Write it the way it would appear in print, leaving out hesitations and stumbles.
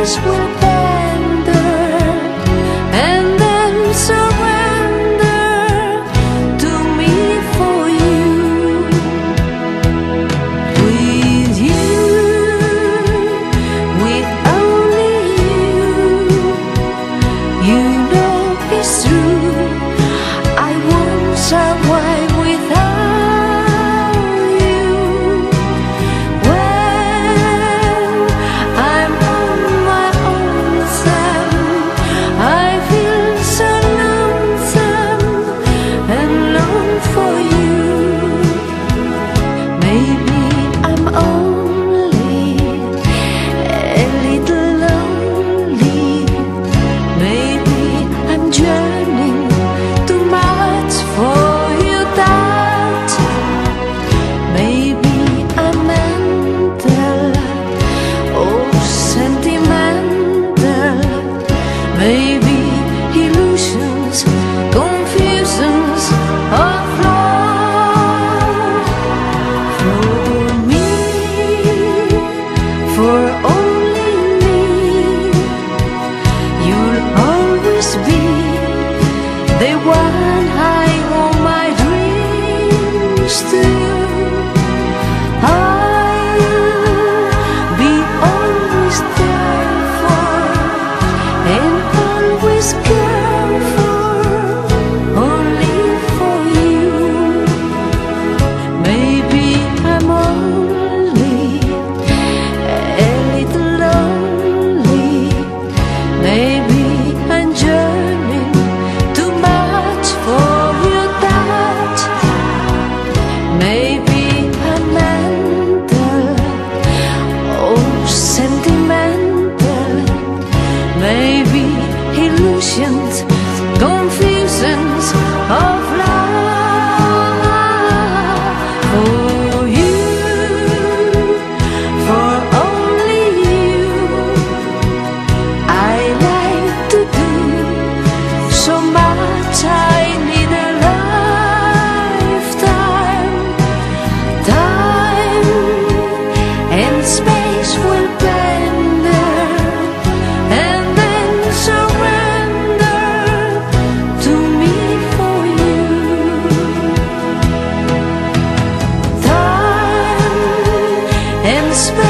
space will bender and then surrender to me for you. With you, with only you know it's true. I won't survive without you. When I'm on my own, I feel so lonesome and long for you. Maybe I'm only a little lonely. Maybe I'm yearning too much for you, that maybe I'm mental or sentimental. Maybe illusions, confusions of love. For me, for only me, you'll always be the one I owe my dreams to. I'll be always there for and always care for, only for you. Maybe I'm only a little lonely. Maybe I'm yearning too much for you, that maybe I'm mental or sentimental. Maybe illusions, confusions of love. For you, for only you, I like to do so much. I need a lifetime. Time and space will bender and then surrender to me for you. Time and space